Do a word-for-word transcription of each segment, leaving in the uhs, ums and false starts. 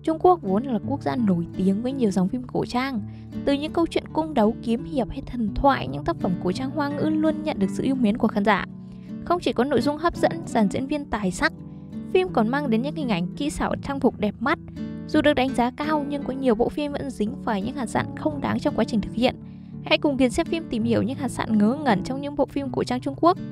Trung Quốc vốn là quốc gia nổi tiếng với nhiều dòng phim cổ trang. Từ những câu chuyện cung đấu, kiếm hiệp hay thần thoại, những tác phẩm cổ trang Hoa ngữ luôn nhận được sự yêu mến của khán giả. Không chỉ có nội dung hấp dẫn, dàn diễn viên tài sắc, phim còn mang đến những hình ảnh kỹ xảo trang phục đẹp mắt. Dù được đánh giá cao nhưng có nhiều bộ phim vẫn dính phải những hạt sạn không đáng trong quá trình thực hiện. Hãy cùng Kiền xem phim tìm hiểu những hạt sạn ngớ ngẩn trong những bộ phim cổ trang Trung Quốc.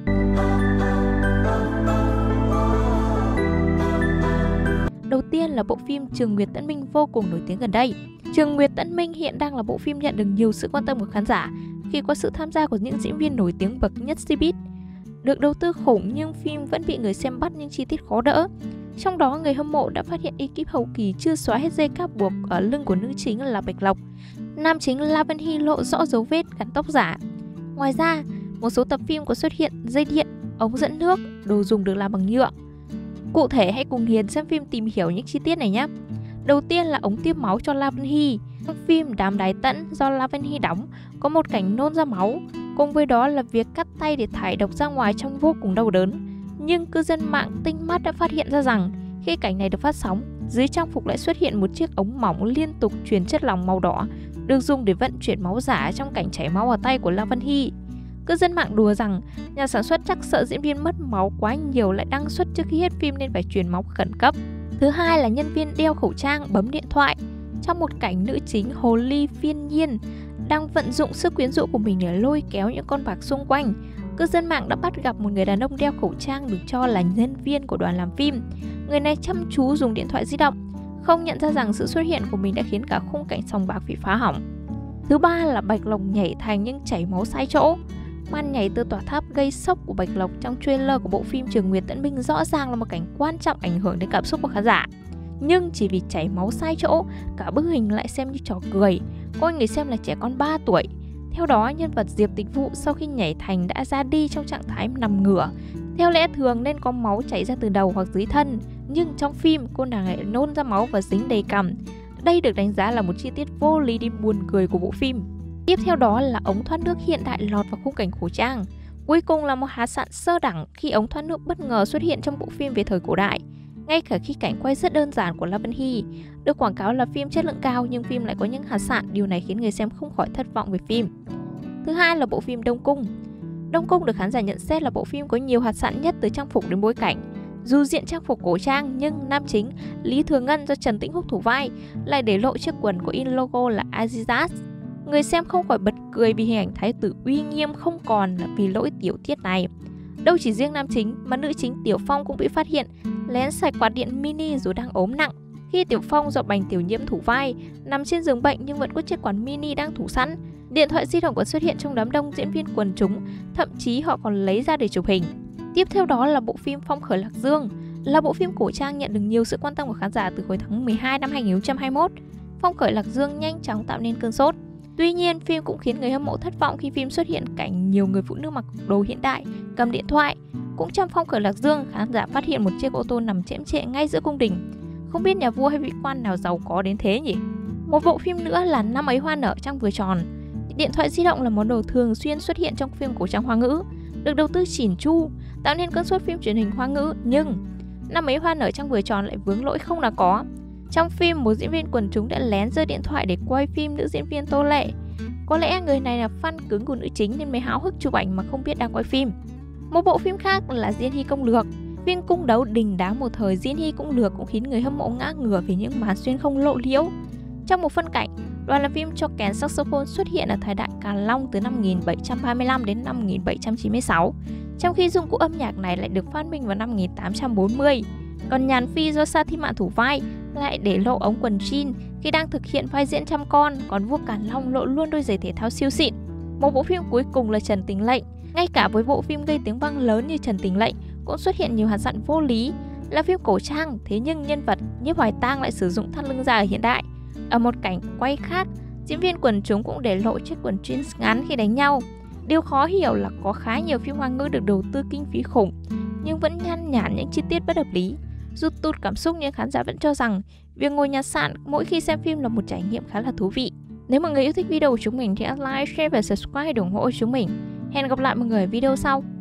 Đầu tiên là bộ phim Trường Nguyệt Tẫn Minh vô cùng nổi tiếng gần đây. Trường Nguyệt Tẫn Minh hiện đang là bộ phim nhận được nhiều sự quan tâm của khán giả khi có sự tham gia của những diễn viên nổi tiếng bậc nhất showbiz. Được đầu tư khủng nhưng phim vẫn bị người xem bắt những chi tiết khó đỡ. Trong đó, người hâm mộ đã phát hiện ekip hậu kỳ chưa xóa hết dây cáp buộc ở lưng của nữ chính là Bạch Lộc. Nam chính La Vân Hy lộ rõ dấu vết gắn tóc giả. Ngoài ra, một số tập phim có xuất hiện dây điện, ống dẫn nước, đồ dùng được làm bằng nhựa. Cụ thể, hãy cùng Hiền xem phim tìm hiểu những chi tiết này nhé. Đầu tiên là ống tiêm máu cho La Vân Hy. Trong phim Đám Đái Tẫn do La Vân Hy đóng, có một cảnh nôn ra máu, cùng với đó là việc cắt tay để thải độc ra ngoài trông vô cùng đau đớn. Nhưng cư dân mạng tinh mắt đã phát hiện ra rằng khi cảnh này được phát sóng, dưới trang phục lại xuất hiện một chiếc ống mỏng liên tục truyền chất lỏng màu đỏ, được dùng để vận chuyển máu giả trong cảnh chảy máu ở tay của La Vân Hy. Cư dân mạng đùa rằng nhà sản xuất chắc sợ diễn viên mất máu quá nhiều lại đăng xuất trước khi hết phim nên phải truyền máu khẩn cấp. Thứ hai là nhân viên đeo khẩu trang bấm điện thoại. Trong một cảnh, nữ chính Hồ Ly Phiên Nhiên đang vận dụng sức quyến rũ của mình để lôi kéo những con bạc xung quanh. Cư dân mạng đã bắt gặp một người đàn ông đeo khẩu trang được cho là nhân viên của đoàn làm phim. Người này chăm chú dùng điện thoại di động, không nhận ra rằng sự xuất hiện của mình đã khiến cả khung cảnh sòng bạc bị phá hỏng. Thứ ba là Bạch Lộc nhảy thành nhưng chảy máu sai chỗ. Màn nhảy từ tòa tháp gây sốc của Bạch Lộc trong trailer của bộ phim Trường Nguyệt Tẫn Minh rõ ràng là một cảnh quan trọng ảnh hưởng đến cảm xúc của khán giả. Nhưng chỉ vì chảy máu sai chỗ, cả bức hình lại xem như trò cười, coi người xem là trẻ con ba tuổi. Theo đó, nhân vật Diệp Tịch Vụ sau khi nhảy thành đã ra đi trong trạng thái nằm ngửa. Theo lẽ thường nên có máu chảy ra từ đầu hoặc dưới thân, nhưng trong phim cô nàng lại nôn ra máu và dính đầy cằm. Đây được đánh giá là một chi tiết vô lý đến buồn cười của bộ phim. Tiếp theo đó là ống thoát nước hiện đại lọt vào khung cảnh cổ trang. Cuối cùng là một hạt sạn sơ đẳng khi ống thoát nước bất ngờ xuất hiện trong bộ phim về thời cổ đại. Ngay cả khi cảnh quay rất đơn giản của La Vân Hy được quảng cáo là phim chất lượng cao nhưng phim lại có những hạt sạn, điều này khiến người xem không khỏi thất vọng về phim. Thứ hai là bộ phim Đông Cung. Đông Cung được khán giả nhận xét là bộ phim có nhiều hạt sạn nhất từ trang phục đến bối cảnh. Dù diện trang phục cổ trang nhưng nam chính Lý Thừa Ngân do Trần Tĩnh Húc thủ vai lại để lộ chiếc quần có in logo là Adidas. Người xem không khỏi bật cười vì hình ảnh thái tử uy nghiêm không còn là vì lỗi tiểu tiết này. Đâu chỉ riêng nam chính mà nữ chính Tiểu Phong cũng bị phát hiện lén xài quạt điện mini dù đang ốm nặng. Khi Tiểu Phong do Bành Tiểu Nhiễm thủ vai nằm trên giường bệnh nhưng vẫn có chiếc quạt mini đang thủ sẵn. Điện thoại di động còn xuất hiện trong đám đông diễn viên quần chúng, thậm chí họ còn lấy ra để chụp hình. Tiếp theo đó là bộ phim Phong Khởi Lạc Dương, là bộ phim cổ trang nhận được nhiều sự quan tâm của khán giả từ hồi tháng mười hai năm hai nghìn không trăm hai mươi mốt. Phong Khởi Lạc Dương nhanh chóng tạo nên cơn sốt. Tuy nhiên, phim cũng khiến người hâm mộ thất vọng khi phim xuất hiện cảnh nhiều người phụ nữ mặc đồ hiện đại, cầm điện thoại. Cũng trong Phong Khởi Lạc Dương, khán giả phát hiện một chiếc ô tô nằm chễm chệ ngay giữa cung đình. Không biết nhà vua hay vị quan nào giàu có đến thế nhỉ? Một bộ phim nữa là Năm Ấy Hoa Nở Trăng Vừa Tròn. Điện thoại di động là món đồ thường xuyên xuất hiện trong phim cổ trang Hoa ngữ, được đầu tư chỉn chu, tạo nên cơn sốt phim truyền hình Hoa ngữ. Nhưng Năm Ấy Hoa Nở Trăng Vừa Tròn lại vướng lỗi không là có. Trong phim, một diễn viên quần chúng đã lén giơ điện thoại để quay phim nữ diễn viên Tô Lệ. Có lẽ người này là fan cứng của nữ chính nên mới háo hức chụp ảnh mà không biết đang quay phim. Một bộ phim khác là Diên Hy Công Lược. Phim cung đấu đình đám một thời Diên Hy Công Lược cũng khiến người hâm mộ ngã ngửa vì những màn xuyên không lộ liễu. Trong một phân cảnh, đoàn làm phim cho kèn saxophone xuất hiện ở thời đại Càn Long từ năm một nghìn bảy trăm ba mươi lăm đến năm một nghìn bảy trăm chín mươi sáu, trong khi dụng cụ âm nhạc này lại được phát minh vào năm một nghìn tám trăm bốn mươi. Còn Nhàn Phi do Sa Thi Mạn thủ vai lại để lộ ống quần jean khi đang thực hiện vai diễn chăm con, còn vua Càn Long lộ luôn đôi giày thể thao siêu xịn. Một bộ phim cuối cùng là Trần Tình Lệnh. Ngay cả với bộ phim gây tiếng vang lớn như Trần Tình Lệnh cũng xuất hiện nhiều hạt sạn vô lý. Là phim cổ trang, thế nhưng nhân vật Nhiếp Hoài Tang lại sử dụng thắt lưng dài ở hiện đại. Ở một cảnh quay khác, diễn viên quần chúng cũng để lộ chiếc quần jeans ngắn khi đánh nhau. Điều khó hiểu là có khá nhiều phim Hoa ngữ được đầu tư kinh phí khủng nhưng vẫn nhan nhản những chi tiết bất hợp lý. Dù tụt cảm xúc nhưng khán giả vẫn cho rằng việc ngồi nhà sạn mỗi khi xem phim là một trải nghiệm khá là thú vị. Nếu mọi người yêu thích video của chúng mình thì hãy like, share và subscribe để ủng hộ chúng mình. Hẹn gặp lại mọi người ở video sau.